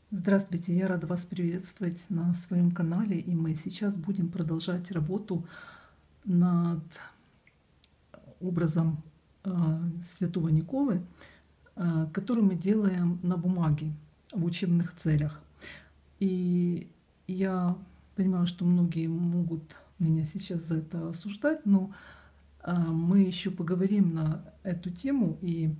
Здравствуйте, я рада вас приветствовать на своем канале, и мы сейчас будем продолжать работу над образом Святого Николы, который мы делаем на бумаге в учебных целях. И я понимаю, что многие могут меня сейчас за это осуждать, но мы еще поговорим на эту тему, и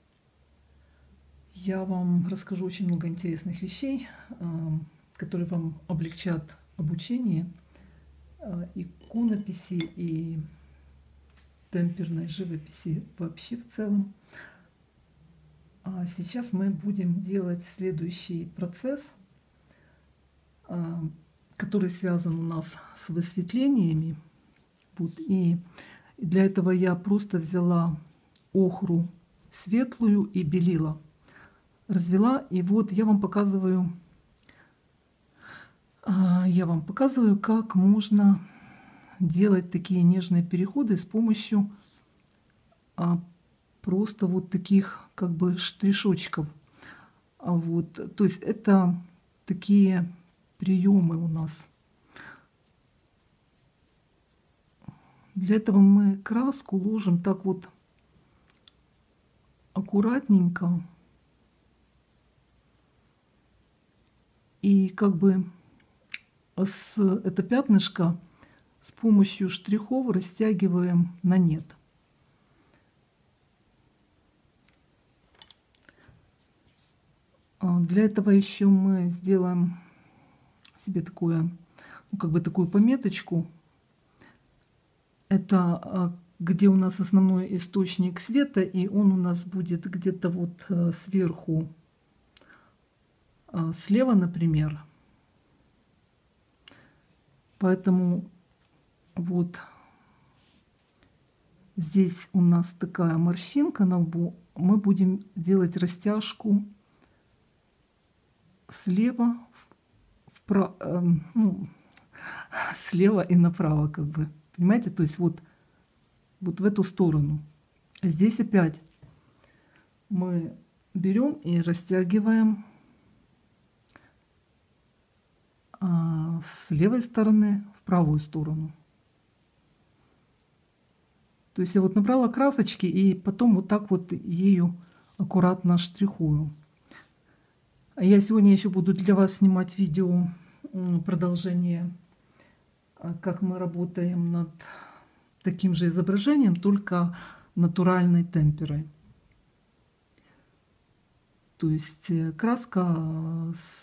я вам расскажу очень много интересных вещей, которые вам облегчат обучение иконописи и темперной живописи вообще в целом. А сейчас мы будем делать следующий процесс, который связан у нас с высветлениями. Вот. И для этого я просто взяла охру светлую и белила. Развела, и вот я вам показываю, как можно делать такие нежные переходы с помощью просто вот таких как бы штришочков. Вот, то есть это такие приемы у нас. Для этого мы краску ложим так вот аккуратненько. И как бы это пятнышко с помощью штрихов растягиваем на нет. Для этого еще мы сделаем себе такую пометочку. Это где у нас основной источник света, и он у нас будет где-то вот сверху. Слева, например. Поэтому вот здесь у нас такая морщинка на лбу. Мы будем делать растяжку слева, слева и направо, как бы. Понимаете? То есть вот в эту сторону. Здесь опять мы берем и растягиваем с левой стороны в правую сторону. То есть я вот набрала красочки и потом вот так вот ею аккуратно штрихую. Я сегодня еще буду для вас снимать видео продолжение, как мы работаем над таким же изображением, только натуральной темперой. То есть краска с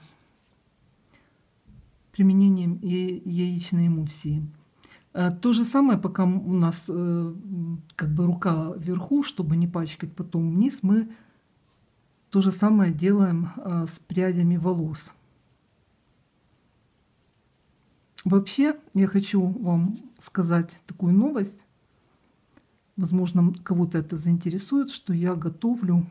применением яичной эмульсии. То же самое, пока у нас как бы рука вверху, чтобы не пачкать потом вниз, мы то же самое делаем с прядями волос. Вообще, я хочу вам сказать такую новость. Возможно, кого-то это заинтересует, что я готовлю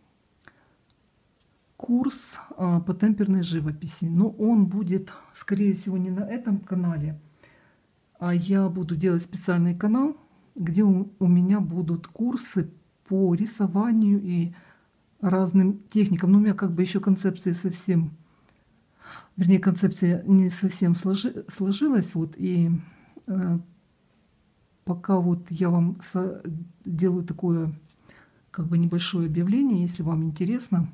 курс по темперной живописи. Но он будет, скорее всего, не на этом канале, а я буду делать специальный канал, где у меня будут курсы по рисованию и разным техникам. Но у меня как бы еще концепция концепция не совсем сложилась. Вот, и пока вот я вам делаю такое как бы небольшое объявление, если вам интересно,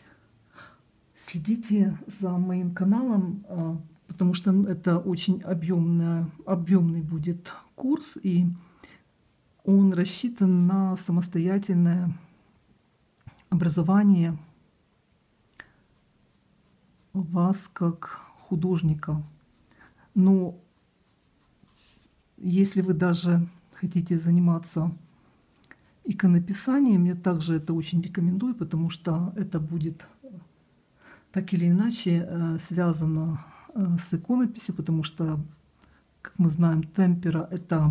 следите за моим каналом, потому что это очень объемный будет курс, и он рассчитан на самостоятельное образование вас как художника. Но если вы даже хотите заниматься иконописанием, я также это очень рекомендую, потому что это будет так или иначе связано с иконописью, потому что, как мы знаем, темпера — это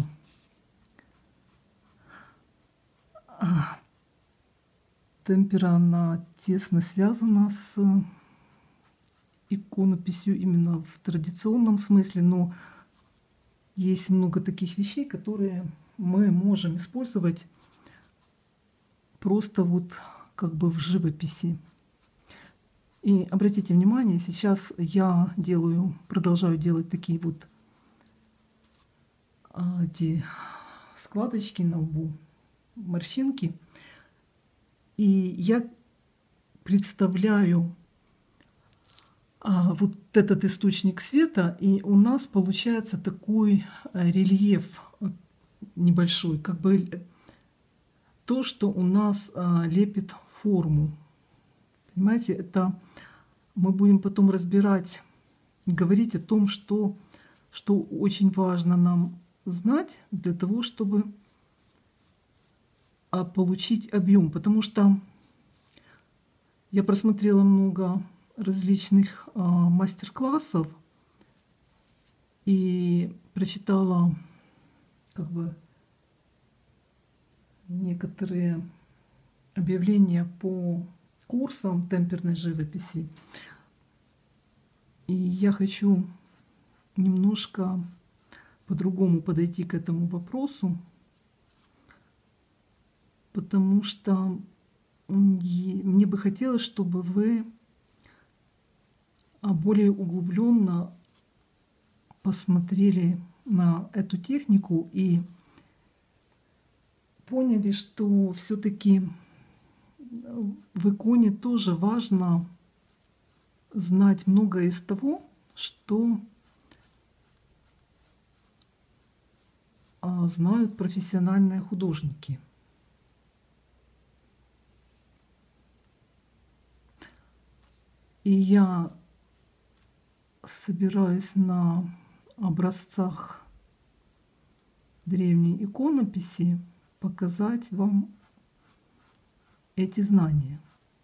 она тесно связана с иконописью именно в традиционном смысле, но есть много таких вещей, которые мы можем использовать просто вот как бы в живописи. И обратите внимание, сейчас я продолжаю делать такие вот эти складочки на лбу, морщинки. И я представляю вот этот источник света, и у нас получается такой рельеф небольшой, как бы то, что у нас лепит форму. Понимаете, это мы будем потом разбирать и говорить о том, что очень важно нам знать для того, чтобы получить объем. Потому что я просмотрела много различных мастер-классов и прочитала как бы некоторые объявления по курсам темперной живописи. И я хочу немножко по-другому подойти к этому вопросу, потому что мне бы хотелось, чтобы вы более углубленно посмотрели на эту технику и поняли, что все-таки в иконе тоже важно знать многое из того, что знают профессиональные художники. И я собираюсь на образцах древней иконописи показать вам эти знания.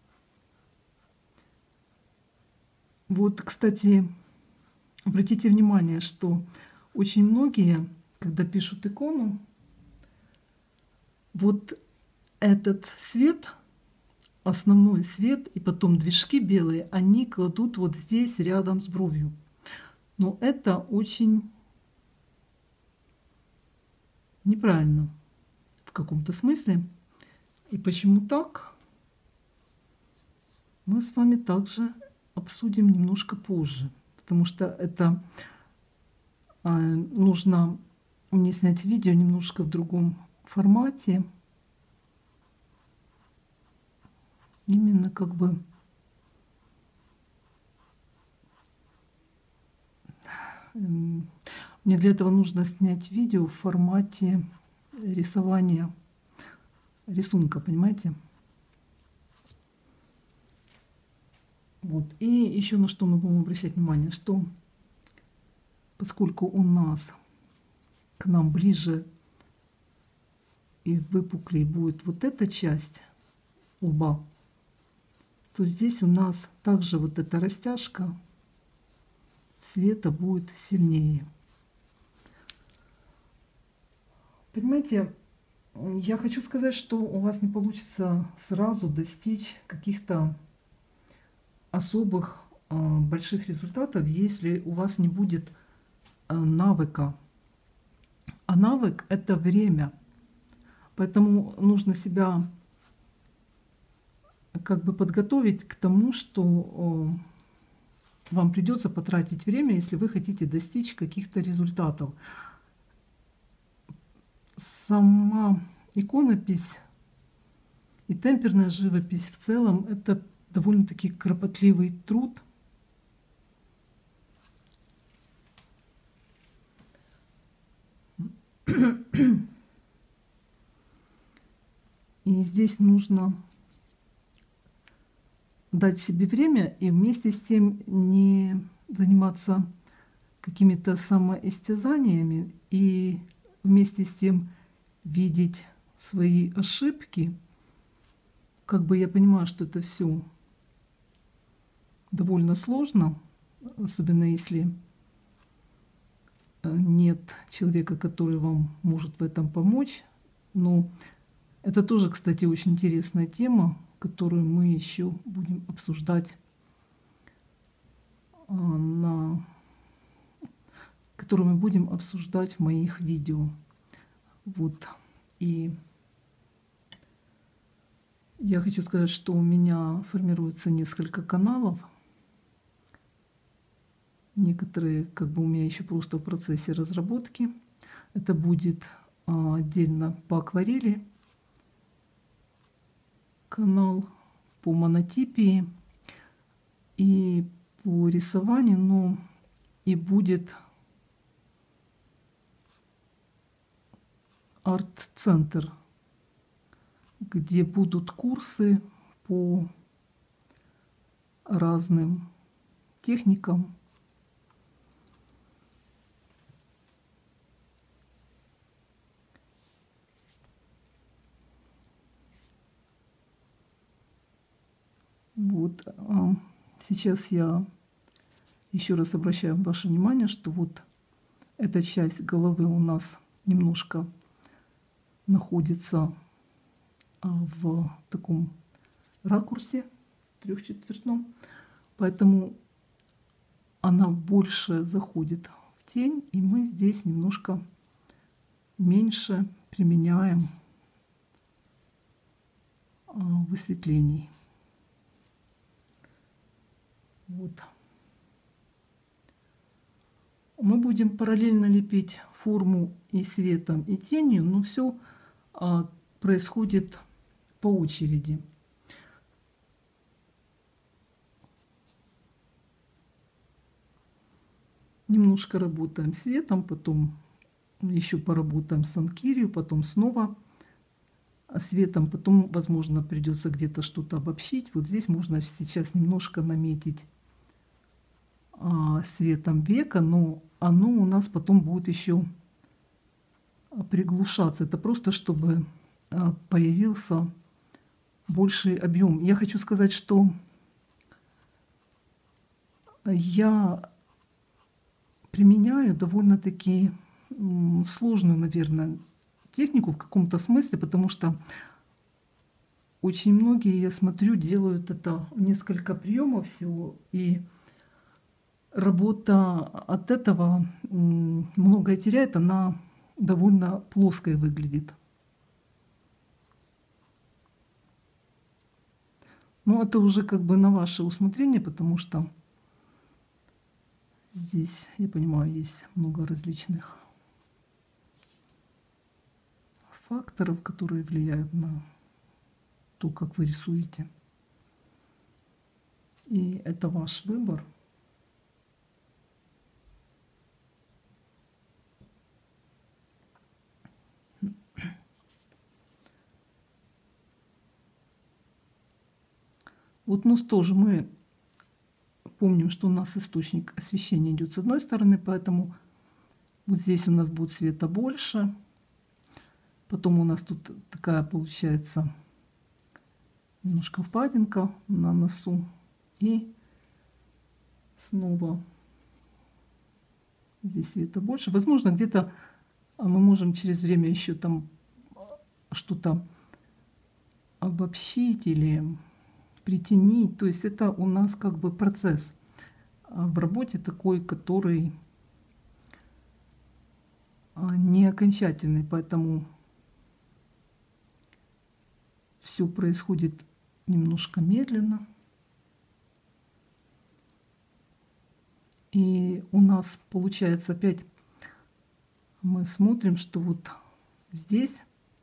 Вот, кстати, обратите внимание, что очень многие, когда пишут икону, вот этот свет, основной свет и потом движки белые, они кладут вот здесь рядом с бровью. Но это очень неправильно в каком-то смысле. И почему так, мы с вами также обсудим немножко позже. Потому что это нужно мне снять видео немножко в другом формате. Именно как бы мне для этого нужно снять видео в формате рисования рисунка, понимаете? Вот. И еще на что мы будем обращать внимание, что поскольку у нас к нам ближе и выпуклее будет вот эта часть лба, то здесь у нас также вот эта растяжка света будет сильнее. Понимаете, я хочу сказать, что у вас не получится сразу достичь каких-то особых больших результатов, если у вас не будет навыка. А навык — это время. Поэтому нужно себя как бы подготовить к тому, что вам придется потратить время, если вы хотите достичь каких-то результатов. Сама иконопись и темперная живопись в целом — это довольно-таки кропотливый труд. И здесь нужно дать себе время и вместе с тем не заниматься какими-то самоистязаниями и вместе с тем видеть свои ошибки. Как бы я понимаю, что это все довольно сложно, особенно если нет человека, который вам может в этом помочь. Но это тоже, кстати, очень интересная тема, которую мы еще будем обсуждать, которую мы будем обсуждать в моих видео. Вот. И я хочу сказать, что у меня формируется несколько каналов Некоторые как бы у меня еще просто в процессе разработки. Это будет отдельно по акварели канал, по монотипии и по рисованию, но и будет арт-центр, где будут курсы по разным техникам. Вот. Сейчас я еще раз обращаю ваше внимание, что вот эта часть головы у нас немножко находится в таком ракурсе трехчетвертном, поэтому она больше заходит в тень, и мы здесь немножко меньше применяем высветлений. Вот. Мы будем параллельно лепить форму и светом, и тенью, но все происходит по очереди. Немножко работаем светом, потом еще поработаем с анкирью, потом снова светом, потом, возможно, придется где-то что-то обобщить. Вот здесь можно сейчас немножко наметить светом века, но оно у нас потом будет еще приглушаться. Это просто чтобы появился больший объем. Я хочу сказать, что я применяю довольно-таки сложную, наверное, технику в каком-то смысле, потому что очень многие, я смотрю, делают это несколько приемов всего, и работа от этого многое теряет, она довольно плоской выглядит. Но это уже как бы на ваше усмотрение, потому что здесь, я понимаю, есть много различных факторов, которые влияют на то, как вы рисуете. И это ваш выбор. Вот, ну тоже мы помним, что у нас источник освещения идет с одной стороны, поэтому вот здесь у нас будет света больше. Потом у нас тут такая получается немножко впадинка на носу. И снова здесь света больше. Возможно, где-то мы можем через время еще там что-то обобщить или притенить. То есть это у нас как бы процесс в работе такой, который не окончательный, поэтому все происходит немножко медленно. И у нас получается опять мы смотрим, что вот здесь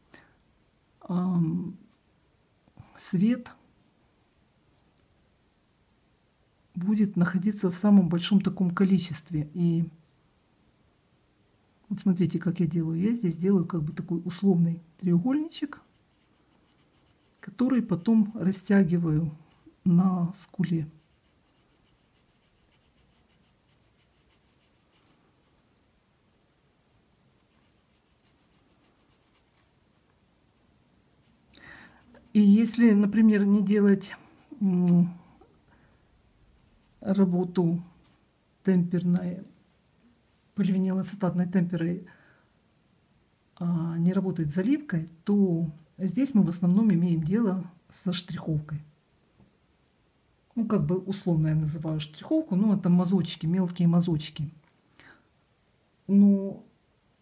свет будет находиться в самом большом таком количестве. И вот смотрите, как я делаю. Я здесь делаю как бы такой условный треугольничек, который потом растягиваю на скуле. И если, например, не делать работу темперной, поливинилацетатной темперой, не работать заливкой, то здесь мы в основном имеем дело со штриховкой. Ну, как бы условно я называю штриховку, но это мазочки, мелкие мазочки. Но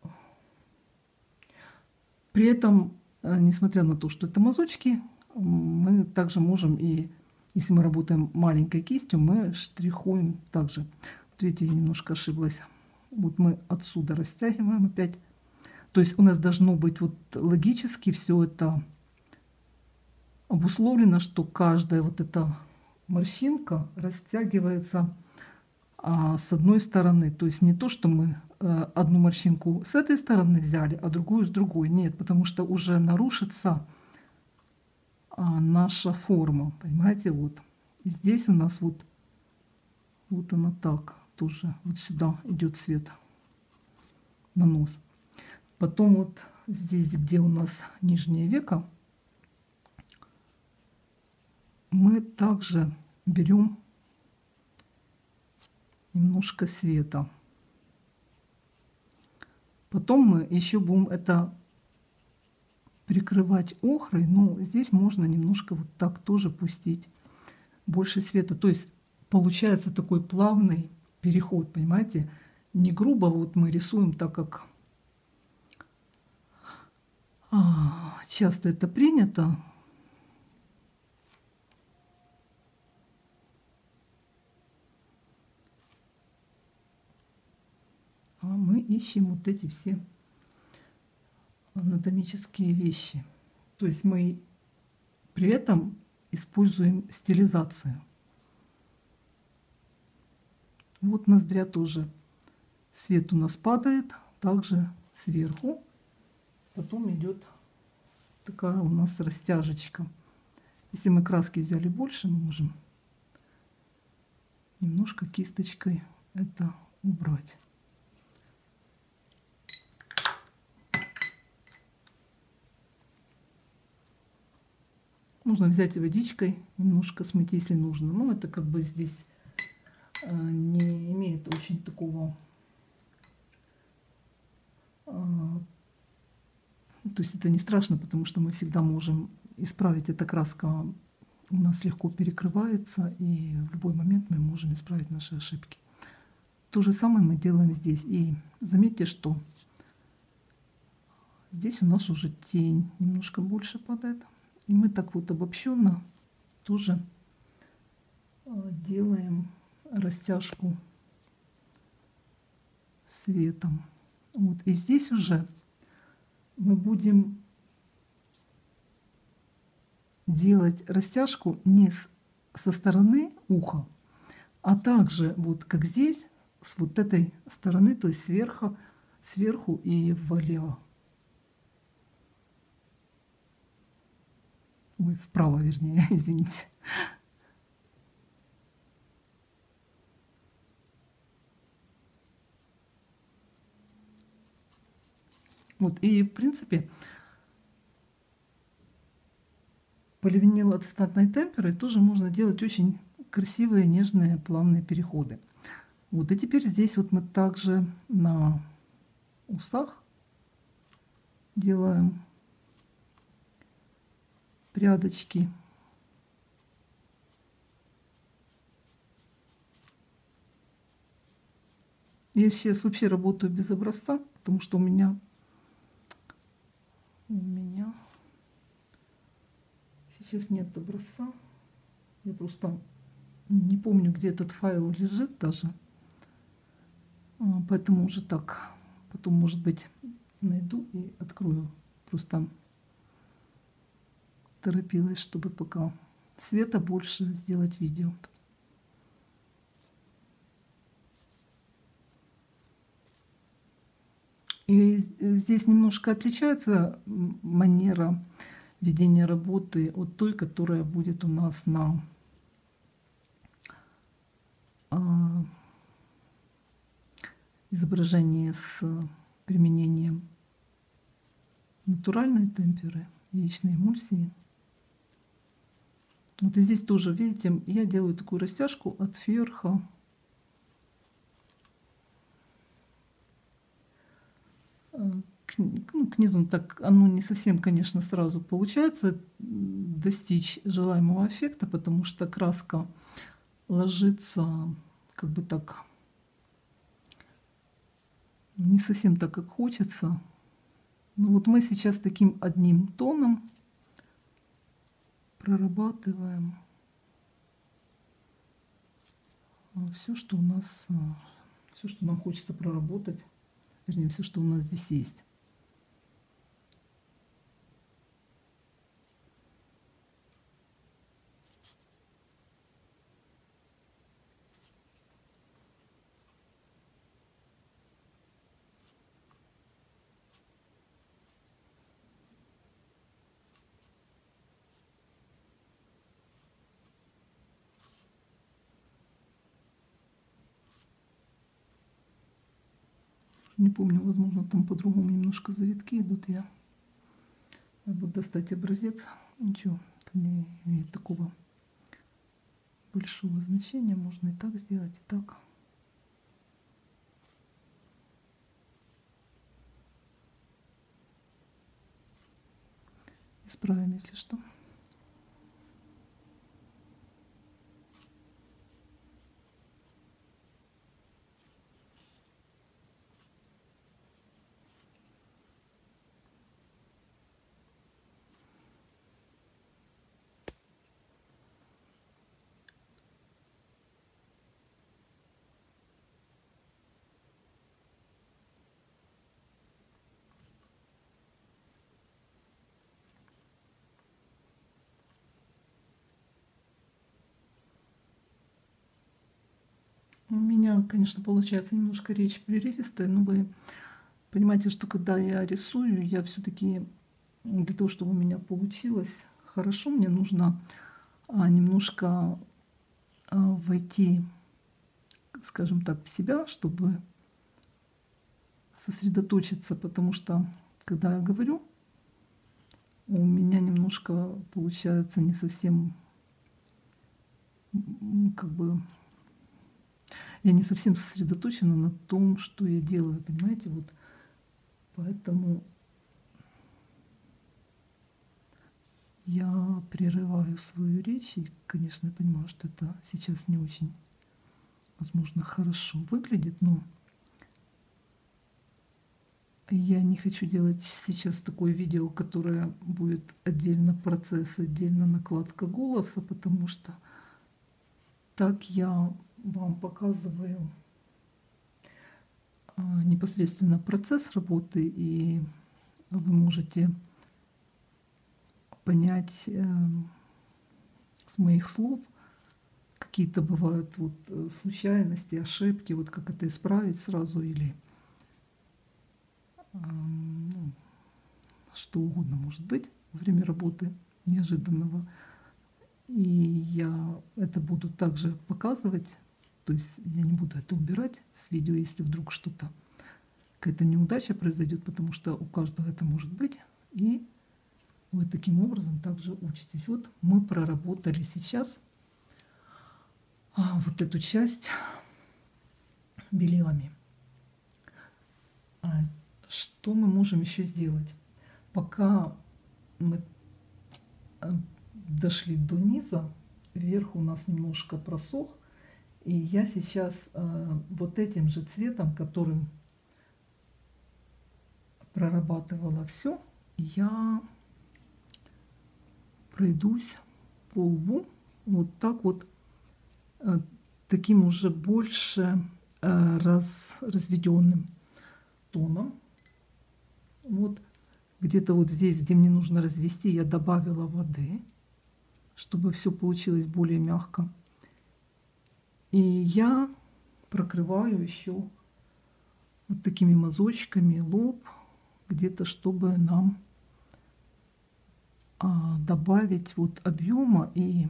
при этом, несмотря на то, что это мазочки, мы также можем, и если мы работаем маленькой кистью, мы штрихуем также. видите, я немножко ошиблась. Вот мы отсюда растягиваем опять. То есть у нас должно быть вот логически все это обусловлено, что каждая вот эта морщинка растягивается с одной стороны. То есть не то, что мы одну морщинку с этой стороны взяли, а другую с другой. Нет, потому что уже нарушится наша форма. Понимаете, вот. И здесь у нас вот она так тоже. Вот сюда идет свет на нос. Потом вот здесь, где у нас нижнее веко, мы также берем немножко света. Потом мы еще будем это прикрывать охрой, но здесь можно немножко вот так тоже пустить больше света. То есть получается такой плавный переход, понимаете? Не грубо вот мы рисуем так, как часто это принято. А мы ищем вот эти все анатомические вещи. То есть мы при этом используем стилизацию. Вот ноздря тоже. Свет у нас падает также сверху. Потом идет такая у нас растяжечка. Если мы краски взяли больше, мы можем немножко кисточкой это убрать. Можно взять водичкой, немножко смыть, если нужно. Но это как бы здесь не имеет очень такого... То есть это не страшно, потому что мы всегда можем исправить. Эта краска у нас легко перекрывается, и в любой момент мы можем исправить наши ошибки. То же самое мы делаем здесь. И заметьте, что здесь у нас уже тень немножко больше падает. И мы так вот обобщенно тоже делаем растяжку светом. Вот. И здесь уже мы будем делать растяжку не со стороны уха, а также вот как здесь, с вот этой стороны, то есть сверху и влево. Ой, вправо, вернее, извините. Вот, и в принципе поливинилоацетатной темперой тоже можно делать очень красивые, нежные, плавные переходы. Вот, и теперь здесь вот мы также на усах делаем прядочки. Я сейчас вообще работаю без образца, потому что у меня сейчас нет образца. Я просто не помню, где этот файл лежит даже. Поэтому уже так. Потом, может быть, найду и открою. Просто торопилась, чтобы пока света больше сделать видео. И здесь немножко отличается манера ведения работы от той, которая будет у нас на изображении с применением натуральной темперы, яичной эмульсии. Вот и здесь тоже, видите, я делаю такую растяжку от верха к низу. Так оно не совсем, конечно, сразу получается достичь желаемого эффекта, потому что краска ложится как бы так не совсем так, как хочется. Но вот мы сейчас таким одним тоном прорабатываем все, что у нас все, что нам хочется проработать, вернее, все, что у нас здесь есть. Не помню, возможно, там по-другому немножко завитки идут. Я буду достать образец. Ничего, это не имеет такого большого значения. Можно и так сделать, и так. Исправим, если что. У меня, конечно, получается немножко речь прерывистая, но вы понимаете, что когда я рисую, я все-таки для того, чтобы у меня получилось хорошо, мне нужно немножко войти, скажем так, в себя, чтобы сосредоточиться, потому что, когда я говорю, у меня немножко получается не совсем, как бы, я не совсем сосредоточена на том, что я делаю, понимаете, вот, поэтому я прерываю свою речь, и, конечно, я понимаю, что это сейчас не очень, возможно, хорошо выглядит, но я не хочу делать сейчас такое видео, которое будет отдельно процесс, отдельно накладка голоса, потому что так я вам показываю непосредственно процесс работы, и вы можете понять с моих слов, какие-то бывают вот случайности, ошибки, вот как это исправить сразу, или ну, что угодно может быть во время работы неожиданного. И я это буду также показывать, то есть я не буду это убирать с видео, если вдруг что-то, какая-то неудача произойдет, потому что у каждого это может быть, и вы таким образом также учитесь. Вот мы проработали сейчас вот эту часть белилами. Что мы можем еще сделать? Пока мы дошли до низа, вверх у нас немножко просох, и я сейчас вот этим же цветом, которым прорабатывала все, я пройдусь по лбу вот так вот, таким уже больше разведенным тоном. Вот где-то вот здесь, где мне нужно развести, я добавила воды, чтобы все получилось более мягко. И я прокрываю еще вот такими мазочками лоб, где-то, чтобы нам добавить вот объема и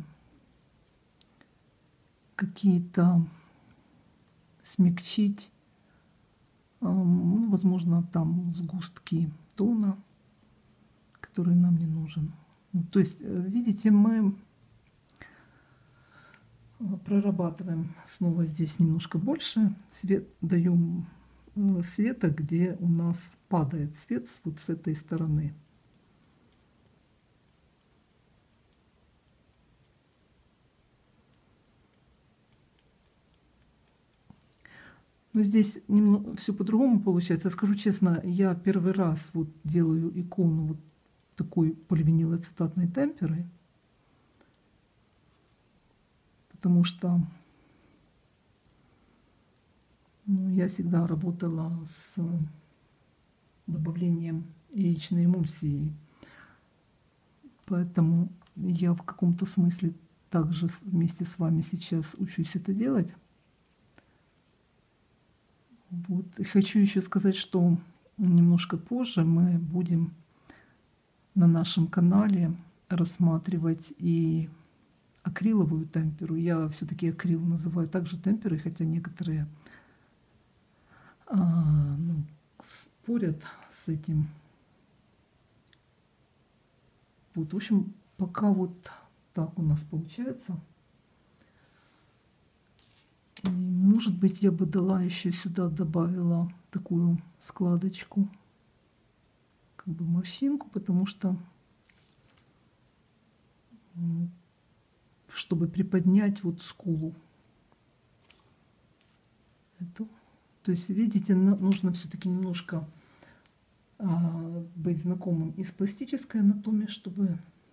какие-то смягчить, возможно, там сгустки тона, который нам не нужен. То есть, видите, мы прорабатываем снова здесь немножко больше, свет даем света, где у нас падает свет вот с этой стороны. Но здесь все по-другому получается. Скажу честно, я первый раз вот делаю икону вот такой поливинилацетатной темперой, потому что я всегда работала с добавлением яичной эмульсии. Поэтому я в каком-то смысле также вместе с вами сейчас учусь это делать. Вот. И хочу еще сказать, что немножко позже мы будем на нашем канале рассматривать и акриловую темперу. Я все-таки акрил называю также темперой, хотя некоторые спорят с этим. Вот, в общем, пока вот так у нас получается. И, может быть, я бы дала еще сюда, добавила такую складочку, как бы морщинку, потому что, чтобы приподнять вот скулу эту. То есть, видите, нужно все-таки немножко быть знакомым и с пластической анатомией, чтобы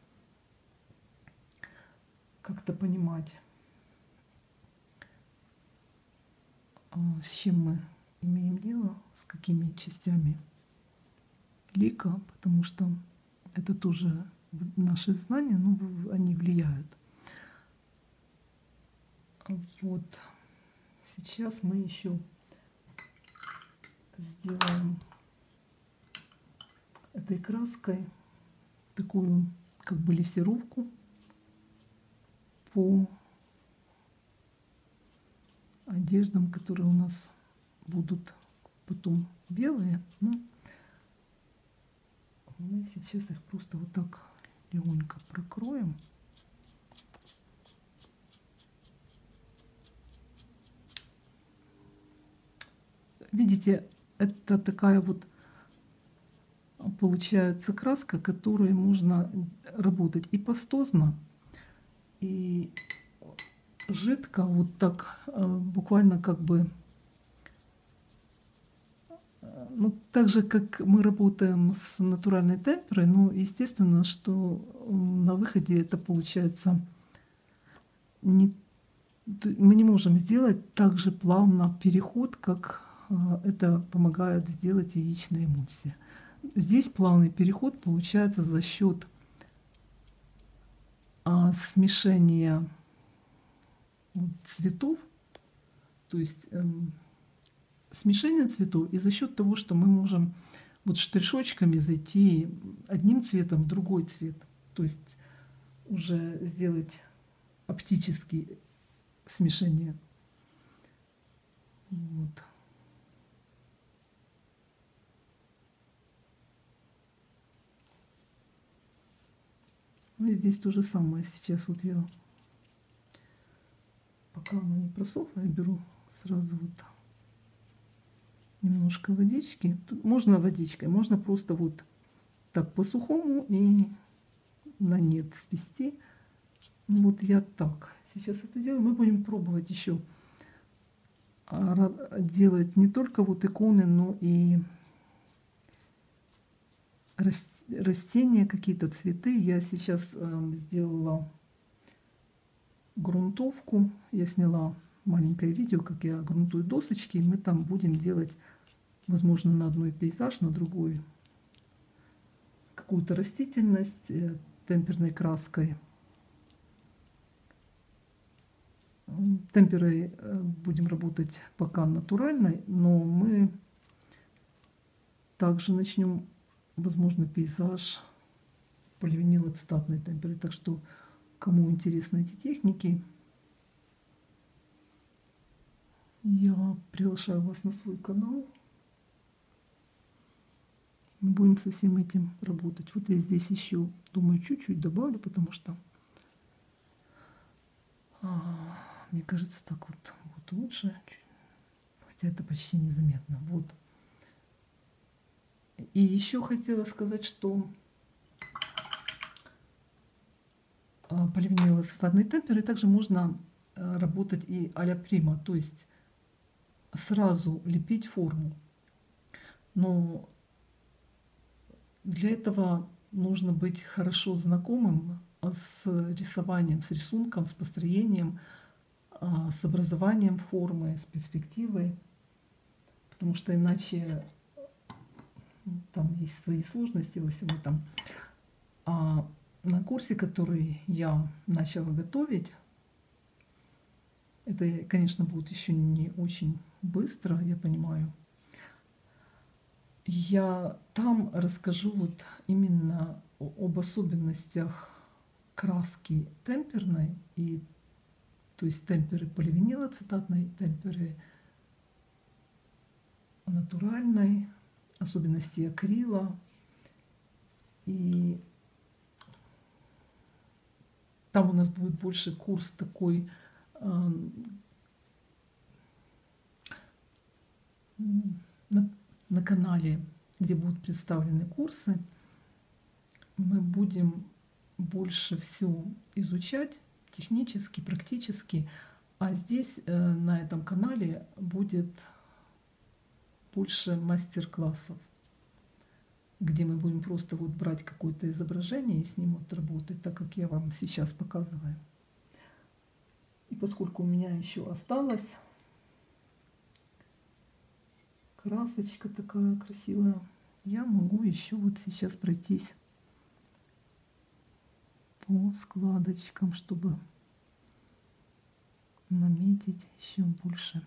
как-то понимать, с чем мы имеем дело, с какими частями лика, потому что это тоже наши знания, но они влияют. Вот сейчас мы еще сделаем этой краской такую как бы лессировку по одеждам, которые у нас будут потом белые. Но мы сейчас их просто вот так легонько прокроем. Видите, это такая вот получается краска, которой можно работать и пастозно, и жидко, вот так, буквально как бы, ну, так же, как мы работаем с натуральной темперой, но естественно, что на выходе это получается не, мы не можем сделать так же плавно переход, как это помогает сделать яичная эмульсия. Здесь плавный переход получается за счет смешения цветов, то есть смешение цветов, и за счет того, что мы можем вот штришочками зайти одним цветом в другой цвет, то есть уже сделать оптические смешения. Вот. Ну и здесь то же самое. Сейчас вот я, пока оно не просохло, я беру сразу вот немножко водички. Тут можно водичкой, можно просто вот так по-сухому и на нет свести. Вот я так сейчас это делаю. Мы будем пробовать еще делать не только вот иконы, но и растения, какие-то цветы. Я сейчас сделала грунтовку. Я сняла маленькое видео, как я грунтую досочки. И мы там будем делать, возможно, на одной пейзаж, на другой какую-то растительность темперной краской. Темперой будем работать пока натуральной, но мы также начнем, возможно, пейзаж поливинилоцетатной темперой. Так что, кому интересны эти техники, я приглашаю вас на свой канал. Мы будем со всем этим работать. Вот я здесь еще, думаю, чуть-чуть добавлю, потому что мне кажется, так вот лучше, хотя это почти незаметно. Вот. И еще хотела сказать, что поливинилоцетатной темперой также можно работать и а-ля прима, то есть сразу лепить форму. Но для этого нужно быть хорошо знакомым с рисованием, с рисунком, с построением, с образованием формы, с перспективой. потому что иначе там есть свои сложности во всем этом. А на курсе, который я начала готовить, это, конечно, будет еще не очень быстро, я понимаю. Я там расскажу вот именно об особенностях краски темперной, и, то есть темперы поливинилоцетатной, темперы натуральной, особенности акрила. И там у нас будет больше курс такой на канале, где будут представлены курсы. Мы будем больше все изучать технически, практически. А здесь, на этом канале, будет больше мастер-классов, где мы будем просто вот брать какое-то изображение и с ним вот работать, так как я вам сейчас показываю. И поскольку у меня еще осталась красочка такая красивая, я могу еще вот сейчас пройтись по складочкам, чтобы наметить еще больше.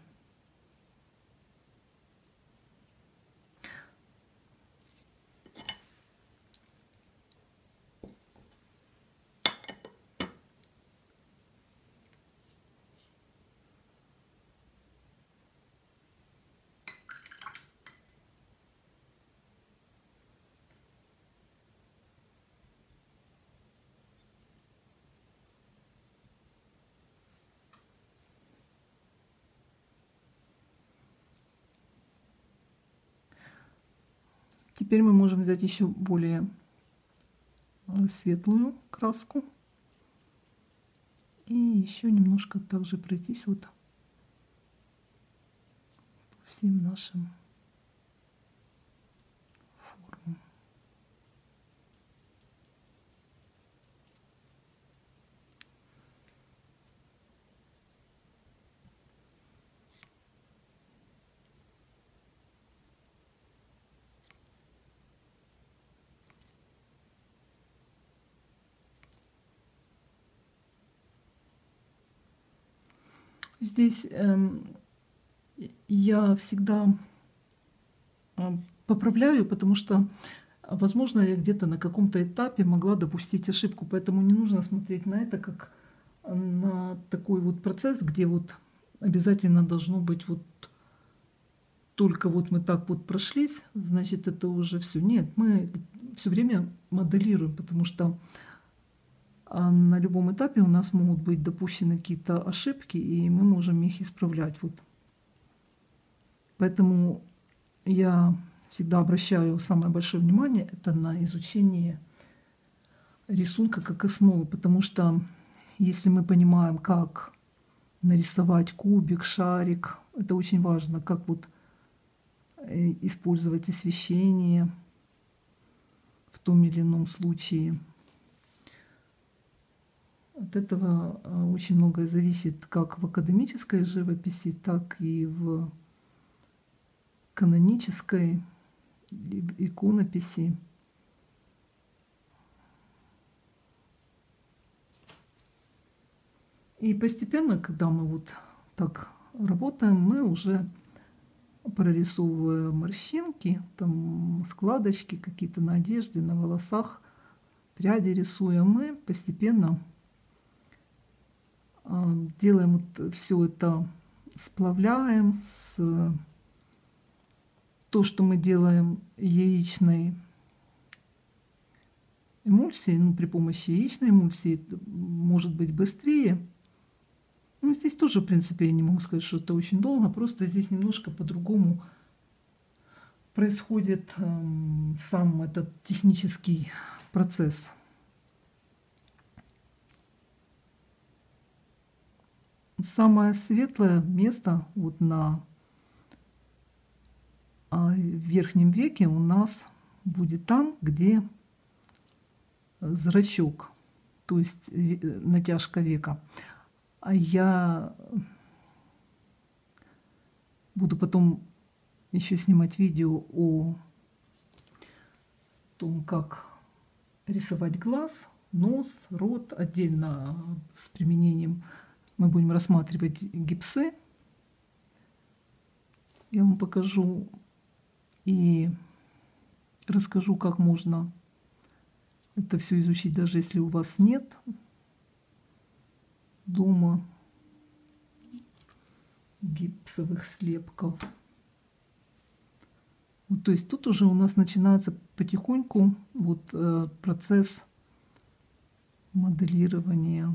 Теперь мы можем взять еще более светлую краску и еще немножко также пройтись вот по всем нашим формам. Здесь я всегда поправляю, потому что, возможно, я где-то на каком-то этапе могла допустить ошибку, поэтому не нужно смотреть на это как на такой вот процесс, где вот обязательно должно быть вот только вот мы так вот прошлись, значит, это уже все. Нет, мы все время моделируем, потому что на любом этапе у нас могут быть допущены какие-то ошибки, и мы можем их исправлять. Вот. Поэтому я всегда обращаю самое большое внимание это на изучение рисунка как основы, потому что если мы понимаем, как нарисовать кубик, шарик, это очень важно, как вот использовать освещение в том или ином случае. От этого очень многое зависит как в академической живописи, так и в канонической иконописи. И постепенно, когда мы вот так работаем, мы уже прорисовываем морщинки, там складочки какие-то на одежде, на волосах, пряди рисуем, мы постепенно делаем вот все это, сплавляем с то, что мы делаем яичной эмульсией, ну, при помощи яичной эмульсии, может быть быстрее. Ну, здесь тоже, в принципе, я не могу сказать, что это очень долго, просто здесь немножко по-другому происходит сам этот технический процесс. Самое светлое место вот на верхнем веке у нас будет там, где зрачок, то есть натяжка века. А я буду потом еще снимать видео о том, как рисовать глаз, нос, рот. Отдельно с применением мы будем рассматривать гипсы. Я вам покажу и расскажу, как можно это все изучить, даже если у вас нет дома гипсовых слепков. Вот, то есть тут уже у нас начинается потихоньку вот процесс моделирования.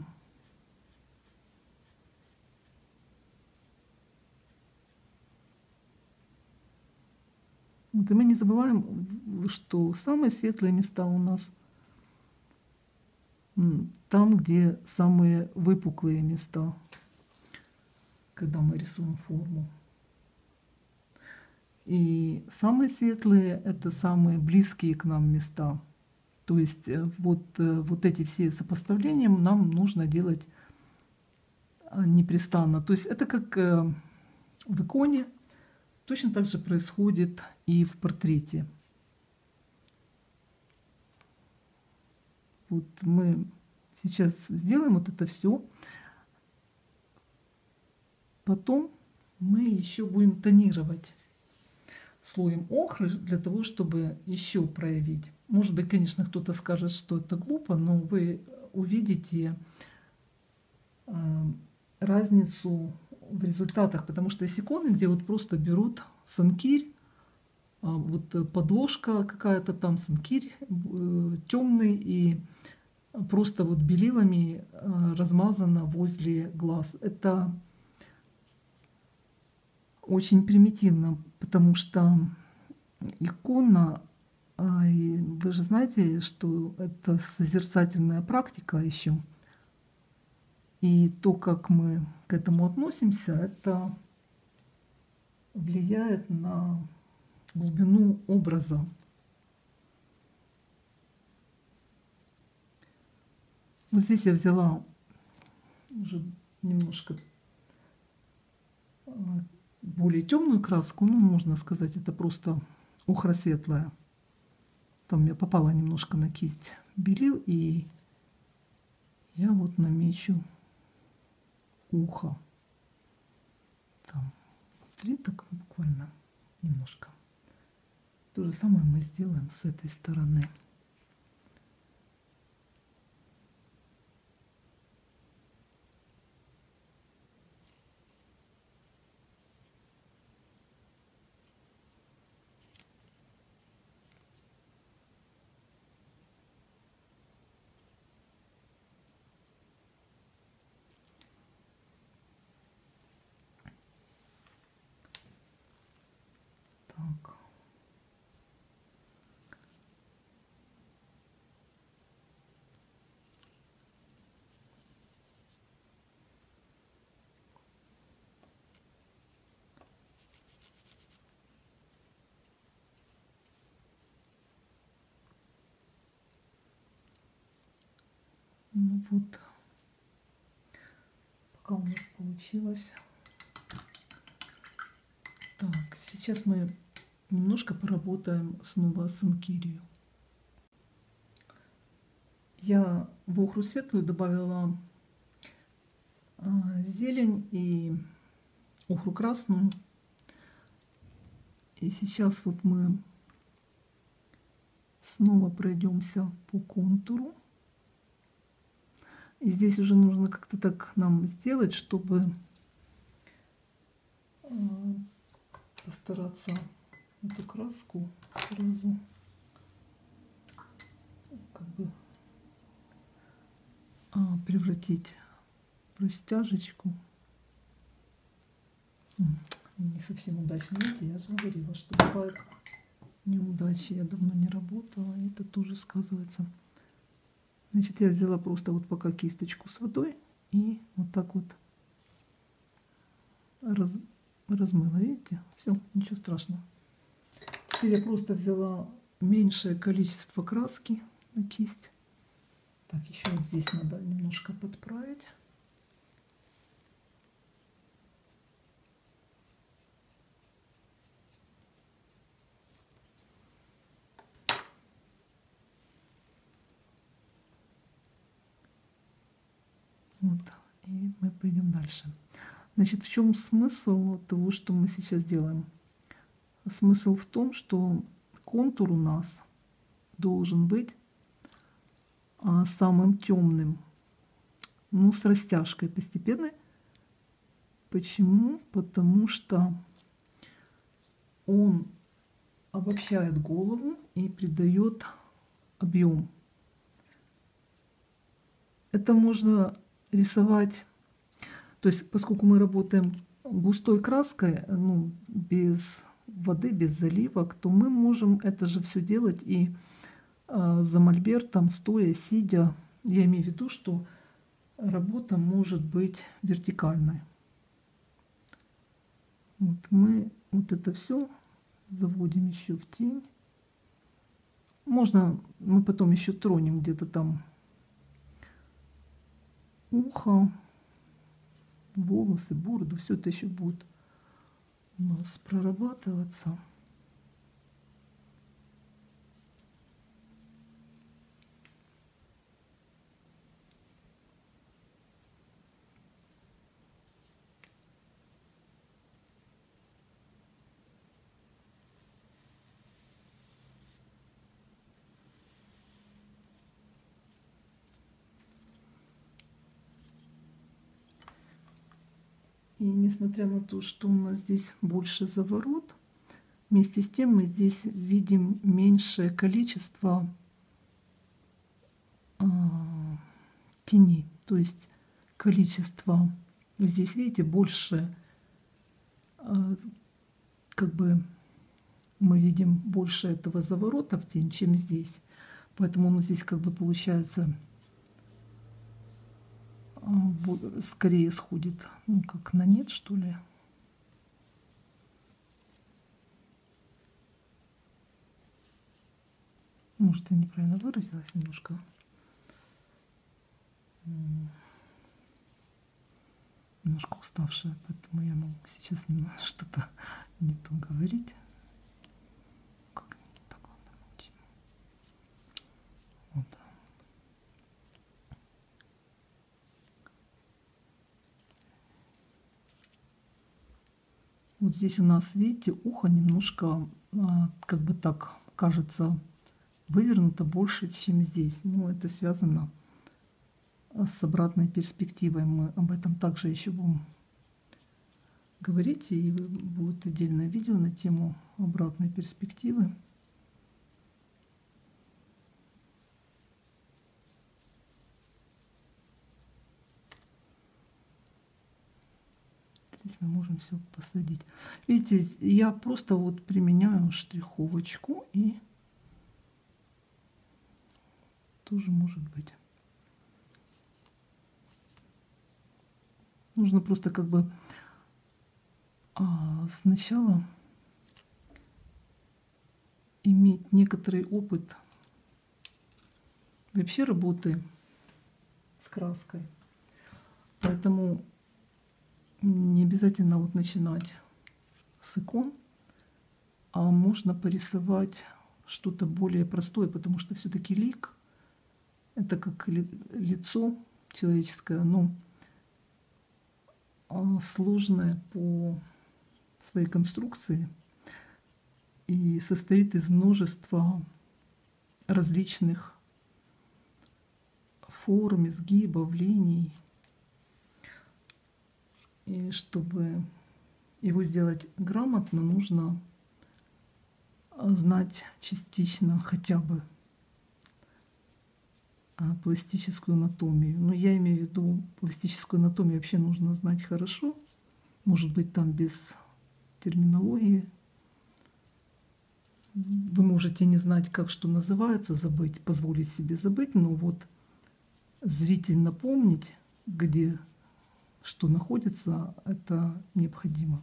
Вот, и мы не забываем, что самые светлые места у нас там, где самые выпуклые места, когда мы рисуем форму. И самые светлые — это самые близкие к нам места. То есть вот эти все сопоставления нам нужно делать непрестанно. То есть это как в иконе, точно так же происходит и в портрете. Вот мы сейчас сделаем вот это все. Потом мы еще будем тонировать слоем охры для того, чтобы еще проявить. Может быть, конечно, кто-то скажет, что это глупо, но вы увидите разницу в результатах, потому что есть иконы, где вот просто берут санкирь, вот подложка какая-то там, санкирь темный, и просто вот белилами размазано возле глаз. Это очень примитивно, потому что икона, вы же знаете, что это созерцательная практика еще. И то, как мы к этому относимся, это влияет на глубину образа. Вот здесь я взяла уже немножко более темную краску, ну, можно сказать, это просто охра светлая. Там я попала немножко на кисть белил, и я вот намечу ухо. Там внутри так буквально немножко. То же самое мы сделаем с этой стороны. Так. Ну вот, пока у нас получилось. Так, сейчас мы немножко поработаем снова с санкирью. Я в охру светлую добавила зелень и охру красную. И сейчас вот мы снова пройдемся по контуру. И здесь уже нужно как-то так нам сделать, чтобы постараться эту краску сразу как бы превратить в растяжечку. Не совсем удачно. Видите, я же говорила, что бывают неудачи. Я давно не работала, и это тоже сказывается. Значит, я взяла просто вот пока кисточку с водой и вот так вот размыла. Видите? Все, ничего страшного. Теперь я просто взяла меньшее количество краски на кисть. Так, еще вот здесь надо немножко подправить. И мы пойдем дальше. Значит, в чем смысл того, что мы сейчас делаем? Смысл в том, что контур у нас должен быть самым темным, ну, с растяжкой постепенной. Почему? Потому что он обобщает голову и придает объем. Это можно рисовать, то есть поскольку мы работаем густой краской, ну, без воды, без заливок, то мы можем это же все делать и за мольбертом, стоя, сидя. Я имею в виду, что работа может быть вертикальной. Вот мы вот это все заводим еще в тень. Можно, мы потом еще тронем где-то там ухо, волосы, бороду. Все это еще будет у нас прорабатываться. И несмотря на то, что у нас здесь больше заворот, вместе с тем мы здесь видим меньшее количество теней. То есть количество, здесь, видите, больше, как бы мы видим больше этого заворота в тень, чем здесь. Поэтому он здесь как бы получается скорее сходит, ну, как на нет, что ли. Может, я неправильно выразилась немножко. Немножко уставшая, поэтому я могу сейчас что-то не то говорить. Как не так, ладно, молчим. Вот. Вот здесь у нас, видите, ухо немножко, как бы так кажется, вывернуто больше, чем здесь. Но это связано с обратной перспективой. Мы об этом также еще будем говорить. И будет отдельное видео на тему обратной перспективы. Здесь мы можем все посадить. Видите, я просто вот применяю штриховочку, и тоже может быть. Нужно просто как бы сначала иметь некоторый опыт вообще работы с краской. Поэтому не обязательно вот начинать с икон, а можно порисовать что-то более простое, потому что все-таки лик — это как лицо человеческое, но сложное по своей конструкции и состоит из множества различных форм, изгибов, линий. И чтобы его сделать грамотно, нужно знать частично хотя бы пластическую анатомию. Но я имею в виду, пластическую анатомию вообще нужно знать хорошо. Может быть, там без терминологии. Вы можете не знать, как что называется, забыть, позволить себе забыть, но вот зрительно помнить, где что находится, это необходимо.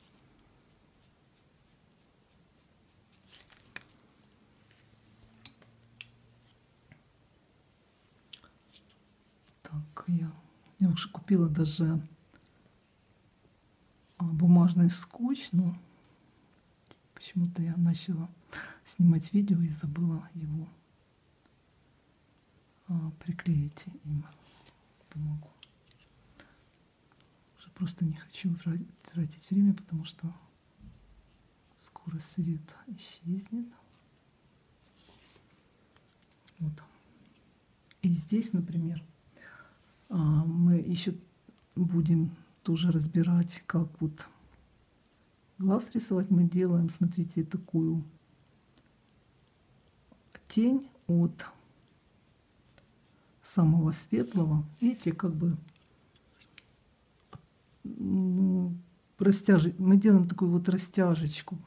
Так, я уже купила даже бумажный скотч, но почему-то я начала снимать видео и забыла его приклеить им бумагу. просто не хочу тратить время, потому что скоро свет исчезнет. Вот. И здесь, например, мы еще будем тоже разбирать, как вот глаз рисовать. Мы делаем, смотрите, такую тень от самого светлого. Видите, как бы мы делаем такую вот растяжечку.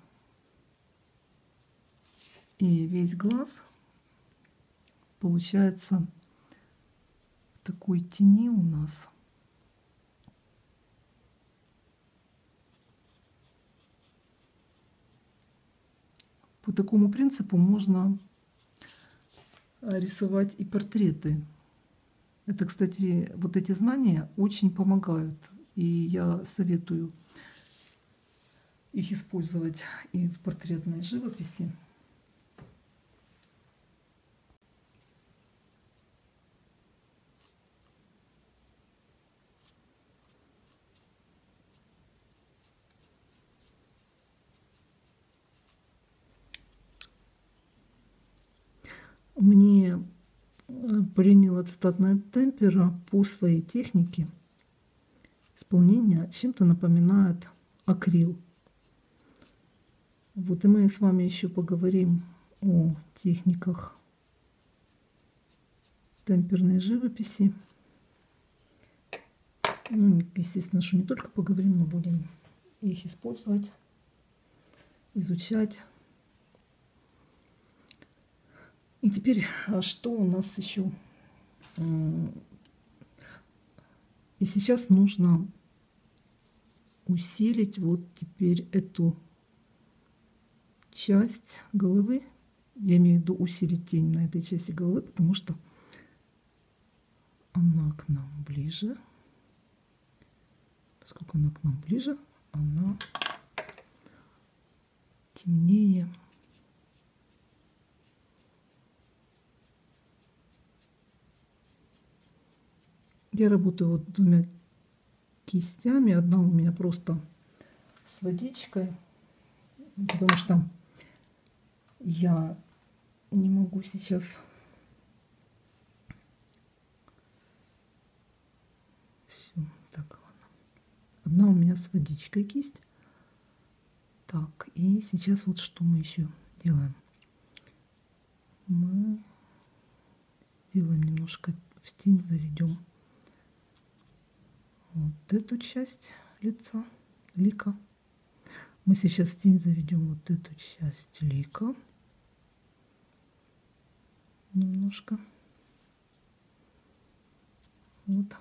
И весь глаз получается в такой тени у нас. По такому принципу можно рисовать и портреты. Это, кстати, вот эти знания очень помогают. И я советую их использовать и в портретной живописи. Мне полинила цветная темпера по своей технике исполнения чем-то напоминает акрил. Вот, и мы с вами еще поговорим о техниках темперной живописи. Ну, естественно, что не только поговорим, но будем их использовать, изучать. И теперь, что у нас еще? И сейчас нужно усилить вот теперь эту часть головы. Я имею в виду усилить тень на этой части головы, потому что она к нам ближе. Поскольку она к нам ближе, она темнее. Я работаю вот двумя кистями. Одна у меня просто с водичкой, потому что я не могу сейчас все. Так, ладно. Одна у меня с водичкой кисть. Так, и сейчас вот что мы еще делаем. Мы делаем немножко в тень, заведем вот эту часть лица, лика. Мы сейчас в тень заведем вот эту часть лика. Немножко. Вот.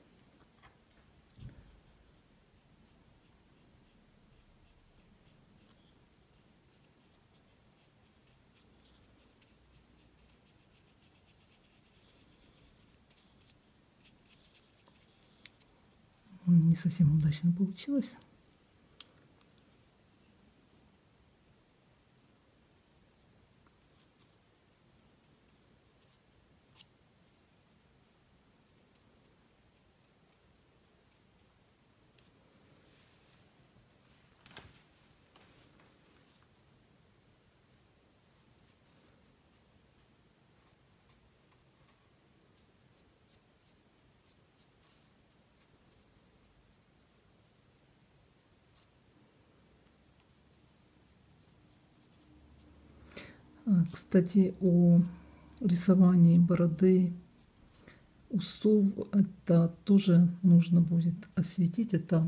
Не совсем удачно получилось. Кстати, о рисовании бороды, усов, это тоже нужно будет осветить. Это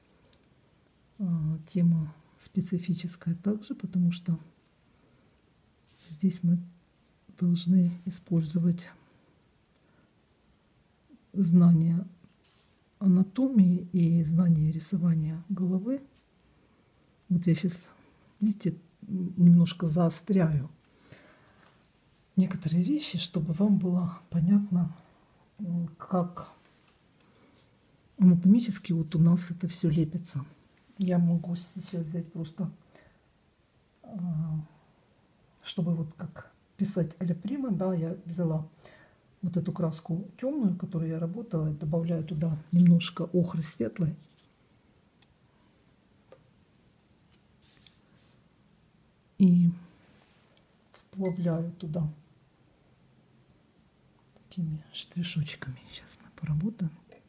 тема специфическая также, потому что здесь мы должны использовать знания анатомии и знания рисования головы. Вот я сейчас, видите, немножко заостряю некоторые вещи, чтобы вам было понятно, как анатомически вот у нас это все лепится. Я могу сейчас взять просто, чтобы вот как писать а-ля прима, да, я взяла вот эту краску темную, которую я работала, добавляю туда немножко охры светлой. и вплавляю туда такими штришочками. Сейчас мы поработаем.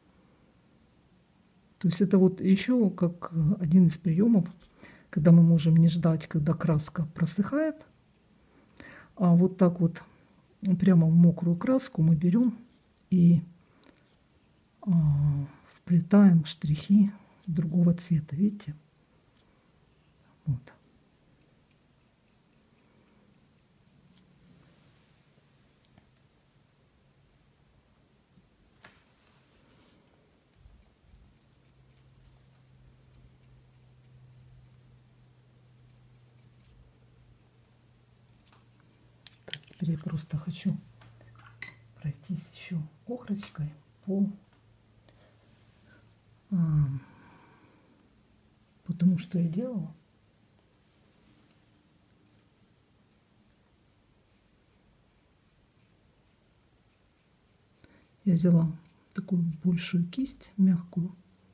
То есть это вот еще как один из приемов, когда мы можем не ждать, когда краска просыхает, а вот так вот прямо в мокрую краску мы берем и вплетаем штрихи другого цвета, видите? Вот. Так, теперь я просто хочу пройтись еще охрочкой по тому, что я делала. Я взяла такую большую кисть, мягкую.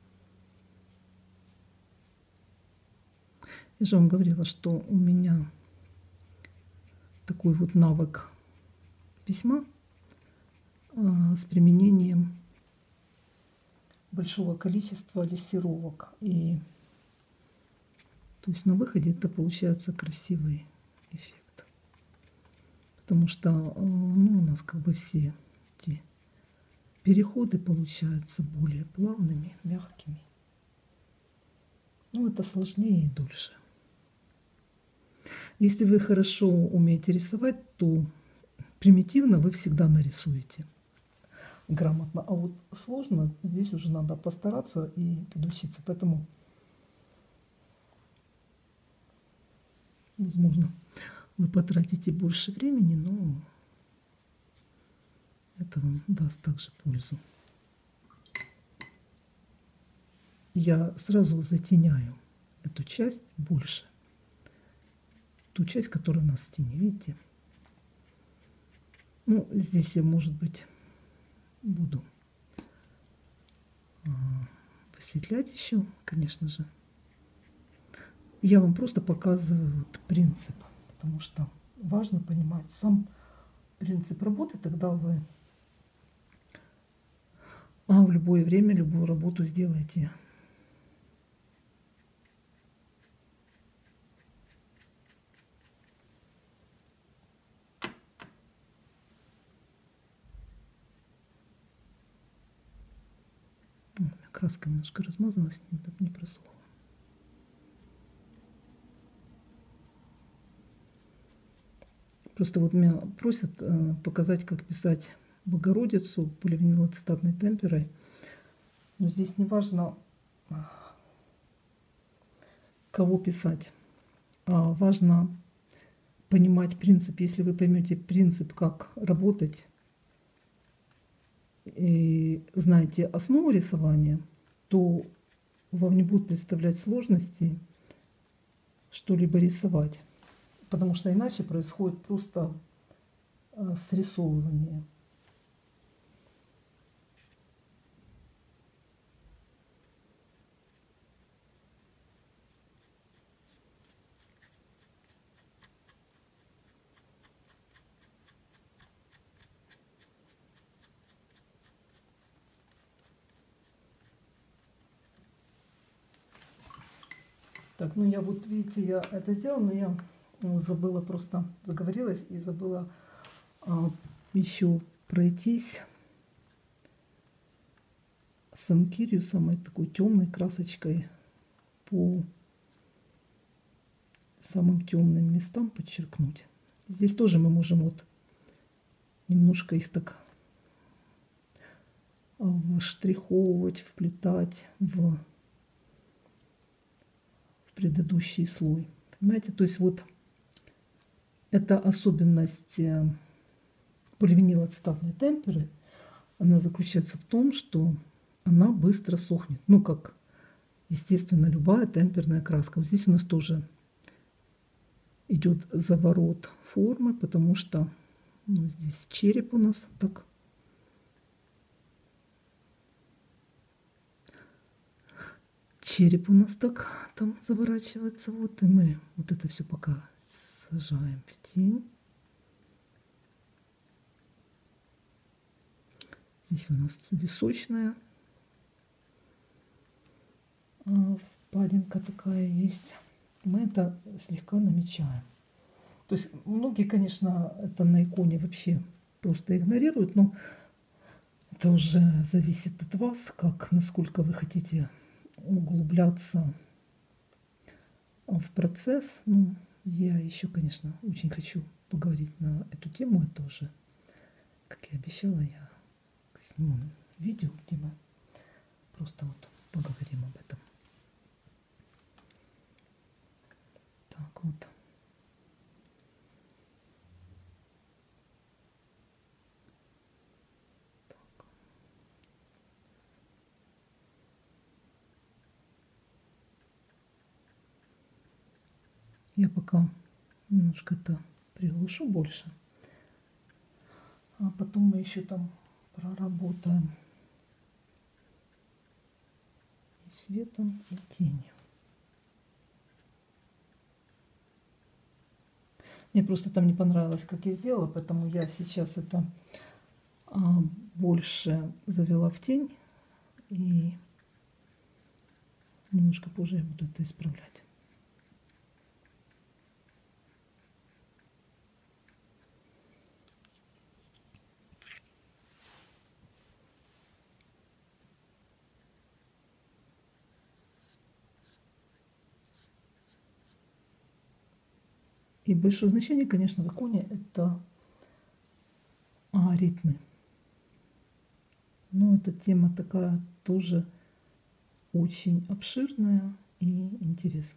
Я же вам говорила, что у меня такой вот навык письма с применением большого количества лессировок. И то есть на выходе это получается красивый эффект. Потому что ну, у нас как бы все эти переходы получаются более плавными, мягкими. Ну, это сложнее и дольше. Если вы хорошо умеете рисовать, то примитивно вы всегда нарисуете грамотно. А вот сложно, здесь уже надо постараться и подучиться. Поэтому, возможно, вы потратите больше времени, но это вам даст также пользу. Я сразу затеняю эту часть больше. Ту часть, которая у нас в стене, видите? Ну, здесь я, может быть, буду высветлять еще, конечно же. Я вам просто показываю вот принцип, потому что важно понимать сам принцип работы, тогда вы в любое время любую работу сделаете. Краска немножко размазалась, не просохла. Просто вот меня просят показать, как писать Богородицу поливинилацетатной темперой. Но здесь не важно, кого писать. Важно понимать принцип. Если вы поймете принцип, как работать, и знаете основу рисования, то вам не будут представлять сложности что-либо рисовать. Потому что иначе происходит просто срисовывание. Так, ну я вот, видите, я это сделала, но я забыла, просто заговорилась и забыла еще пройтись с анкирью, самой такой темной красочкой, по самым темным местам подчеркнуть. Здесь тоже мы можем вот немножко их так штриховывать, вплетать в предыдущий слой. Понимаете, то есть вот эта особенность поливинилацетатной темперы, она заключается в том, что она быстро сохнет. Ну, как, естественно, любая темперная краска. Вот здесь у нас тоже идет заворот формы, потому что ну, здесь череп у нас так. Череп у нас так там заворачивается. Вот, и мы вот это все пока сажаем в тень. Здесь у нас височная впадинка такая есть. Мы это слегка намечаем. То есть многие, конечно, это на иконе вообще просто игнорируют, но это уже зависит от вас, как, насколько вы хотите углубляться в процесс. Ну, я еще, конечно, очень хочу поговорить на эту тему. Это уже, как я обещала, я сниму видео, где мы просто вот поговорим об этом. Так вот. Так. Я пока немножко это приглушу больше, а потом мы еще там проработаем и светом, и тенью. Мне просто там не понравилось, как я сделала, поэтому я сейчас это больше завела в тень, и немножко позже я буду это исправлять. И большое значение, конечно, в иконе это ритмы. Но эта тема такая тоже очень обширная и интересная.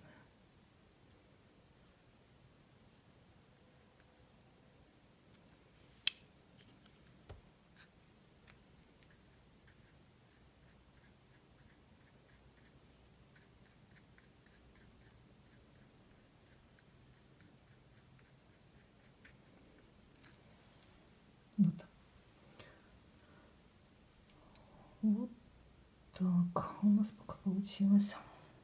Вот. Вот так у нас пока получилось.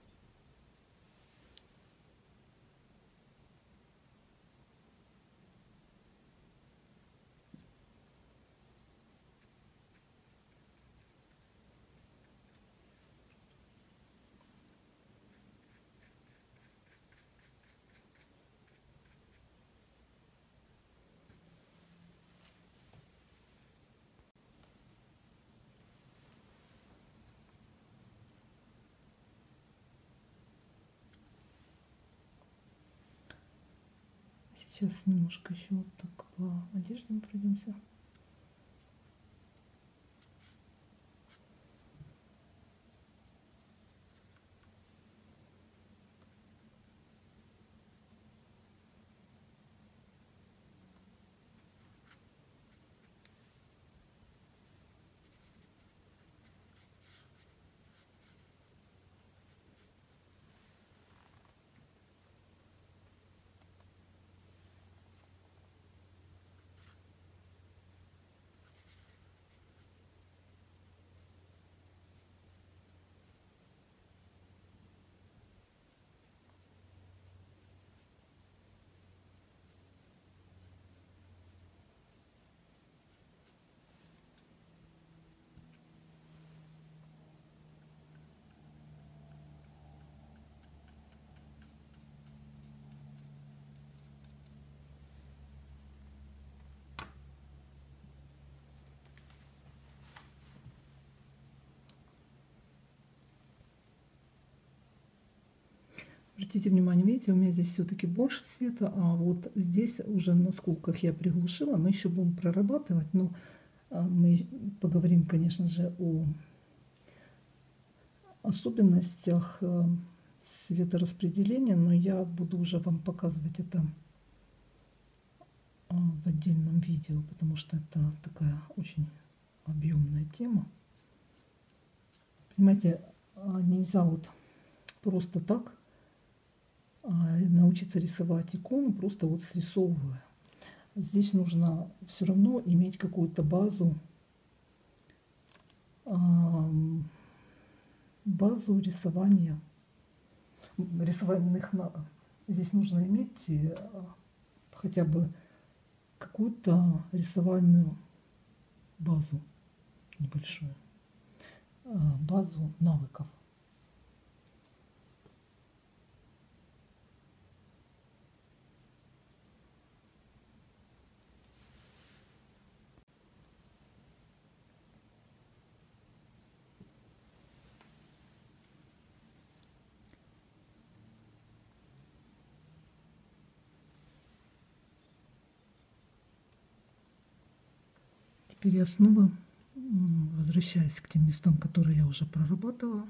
Сейчас немножко еще вот так по одеждам пройдемся. Обратите внимание, видите, у меня здесь все-таки больше света, а вот здесь уже на скулках я приглушила. Мы еще будем прорабатывать, но мы поговорим, конечно же, о особенностях светораспределения, но я буду уже вам показывать это в отдельном видео, потому что это такая очень объемная тема. Понимаете, нельзя вот просто так научиться рисовать икону, просто вот срисовывая. Здесь нужно все равно иметь какую-то базу рисования, рисованных. Здесь нужно иметь хотя бы какую-то рисовальную базу небольшую, базу навыков. Теперь я снова возвращаюсь к тем местам, которые я уже прорабатывала.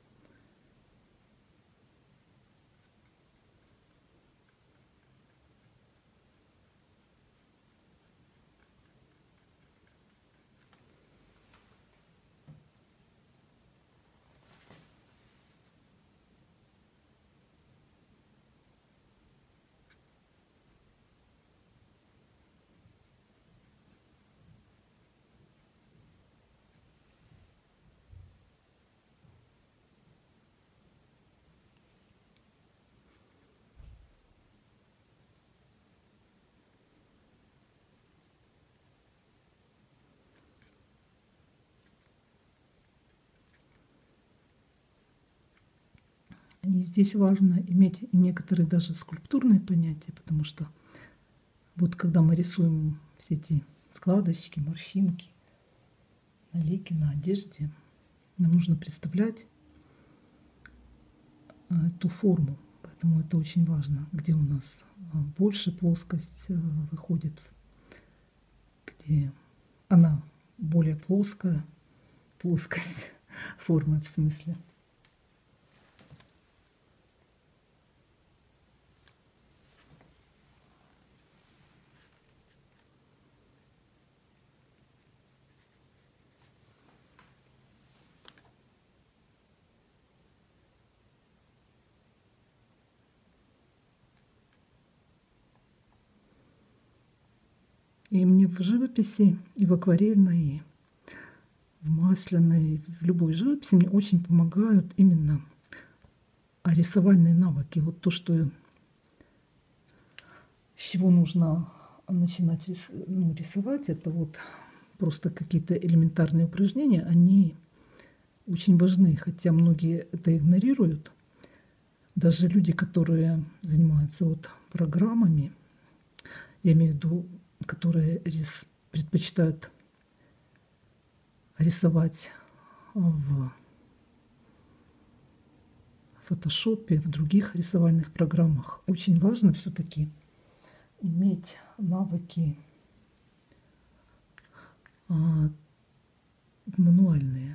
И здесь важно иметь и некоторые даже скульптурные понятия, потому что вот когда мы рисуем все эти складочки, морщинки, налики на одежде, нам нужно представлять эту форму. Поэтому это очень важно, где у нас больше плоскость выходит, где она более плоская, плоскость формы в смысле. И мне в живописи, и в акварельной, и в масляной, в любой живописи мне очень помогают именно рисовальные навыки. Вот то, что с чего нужно начинать рисовать, это вот просто какие-то элементарные упражнения, они очень важны, хотя многие это игнорируют. Даже люди, которые занимаются вот программами, я имею в виду, которые предпочитают рисовать в фотошопе, в других рисовальных программах. Очень важно все-таки иметь навыки мануальные.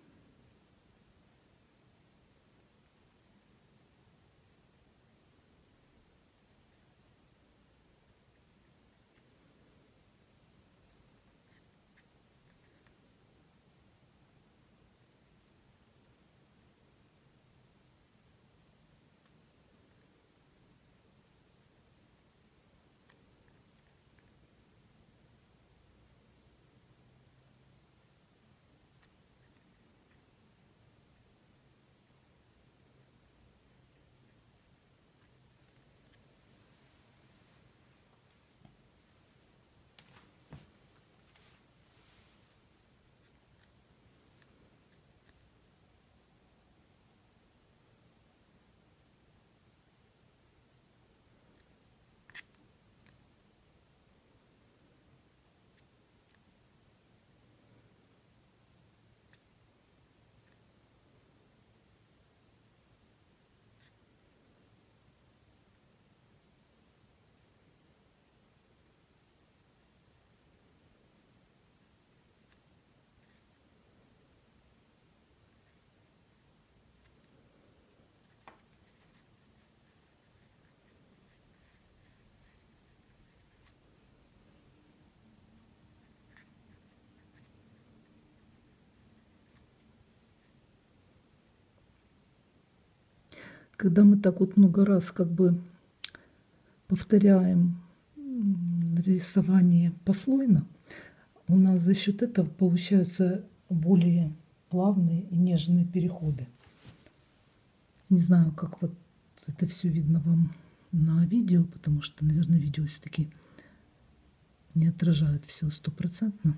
Когда мы так вот много раз как бы повторяем рисование послойно, у нас за счет этого получаются более плавные и нежные переходы. Не знаю, как вот это все видно вам на видео, потому что, наверное, видео все-таки не отражает все стопроцентно.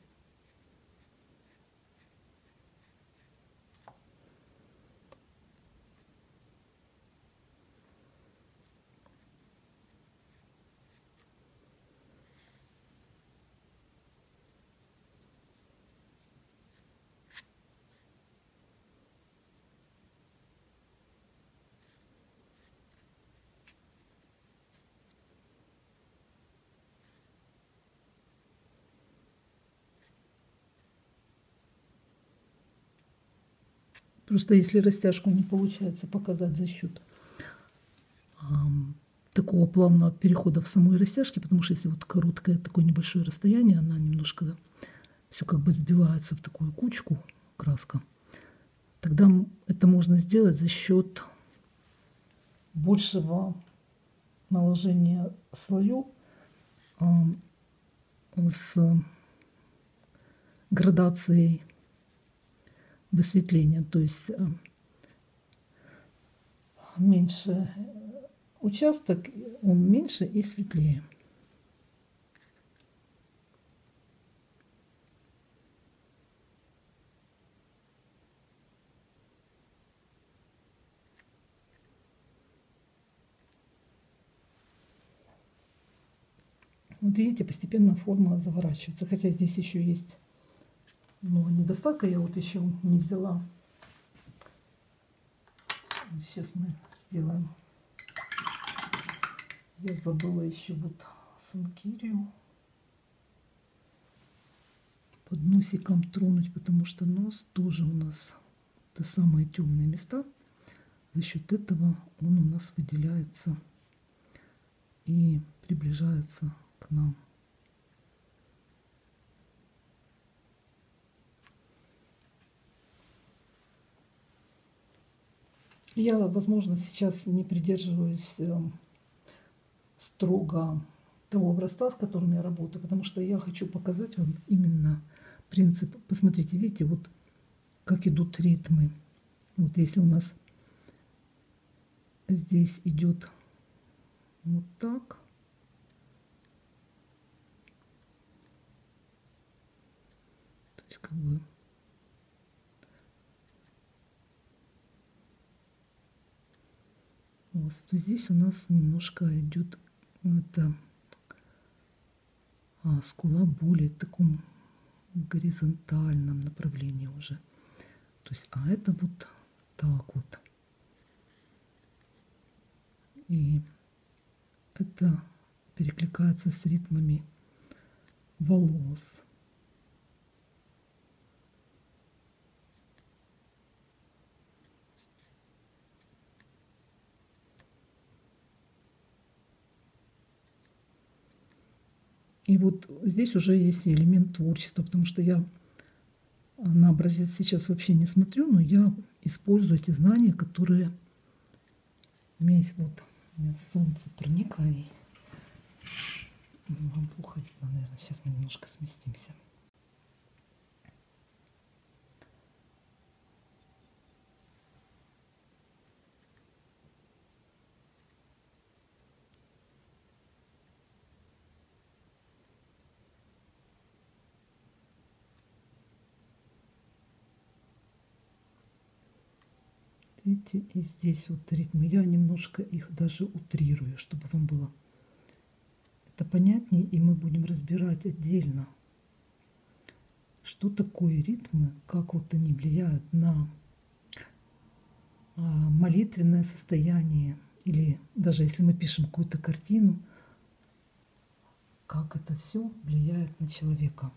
Просто если растяжку не получается показать за счет такого плавного перехода в самой растяжке, потому что если вот короткое такое небольшое расстояние, она немножко все как бы сбивается в такую кучку, краска, тогда это можно сделать за счет большего наложения слоев с градацией высветления, то есть меньше участок, он меньше и светлее. Вот видите, постепенно форма заворачивается, хотя здесь еще есть недостатка, я вот еще не взяла. Сейчас мы сделаем. Я забыла еще вот санкирию под носиком тронуть, потому что нос тоже у нас это самые темные места. За счет этого он у нас выделяется и приближается к нам. Я, возможно, сейчас не придерживаюсь строго того образца, с которым я работаю, потому что я хочу показать вам именно принцип. Посмотрите, видите, вот как идут ритмы. Вот если у нас здесь идет вот так, то есть как бы вот, то здесь у нас немножко идет это скула более в таком горизонтальном направлении уже. То есть, а это вот так вот. И это перекликается с ритмами волос. И вот здесь уже есть элемент творчества, потому что я на образец сейчас вообще не смотрю, но я использую эти знания, которые у меня есть. Вот у меня солнце проникло, и вам плохо видно, наверное. Сейчас мы немножко сместимся. Видите, и здесь вот ритмы. Я немножко их даже утрирую, чтобы вам было это понятнее, и мы будем разбирать отдельно, что такое ритмы, как вот они влияют на молитвенное состояние, или даже если мы пишем какую-то картину, как это все влияет на человека.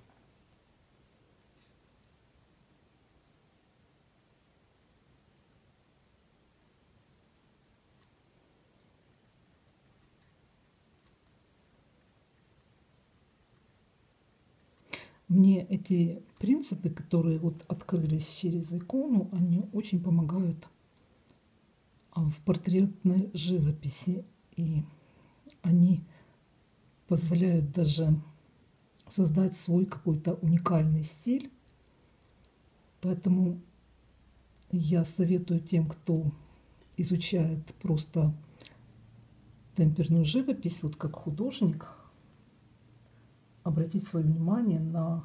Мне эти принципы, которые вот открылись через икону, они очень помогают в портретной живописи. И они позволяют даже создать свой какой-то уникальный стиль. Поэтому я советую тем, кто изучает просто темперную живопись, вот как художник, обратить свое внимание на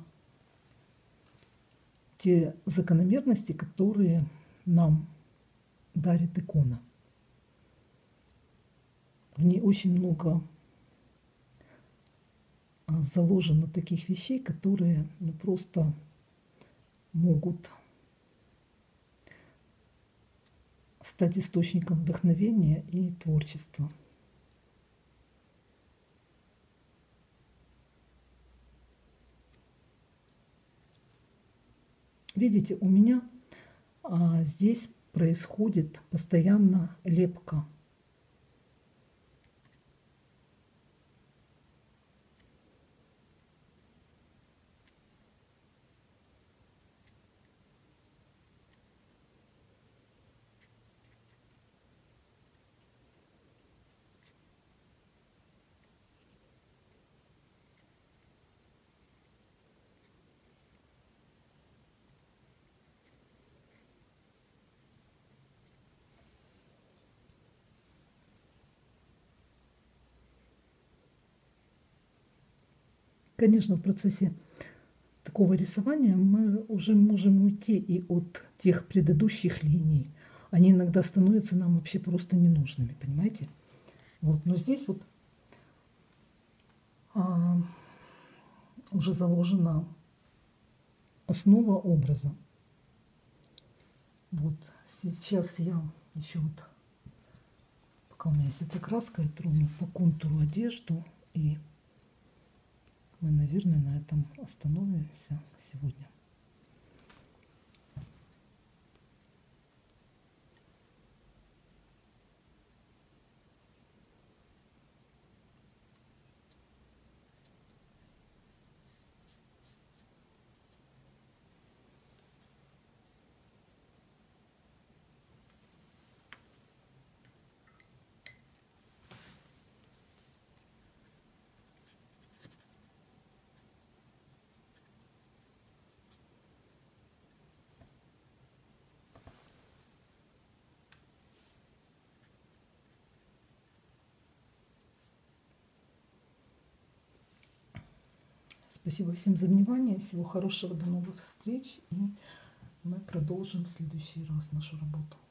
те закономерности, которые нам дарит икона. В ней очень много заложено таких вещей, которые просто могут стать источником вдохновения и творчества. Видите, у меня здесь происходит постоянно лепка. Конечно, в процессе такого рисования мы уже можем уйти и от тех предыдущих линий. Они иногда становятся нам вообще просто ненужными, понимаете? Вот, но здесь вот уже заложена основа образа. Вот сейчас я еще вот, пока у меня есть эта краска, я трону по контуру одежду, и мы, наверное, на этом остановимся сегодня. Спасибо всем за внимание. Всего хорошего, до новых встреч. И мы продолжим в следующий раз нашу работу.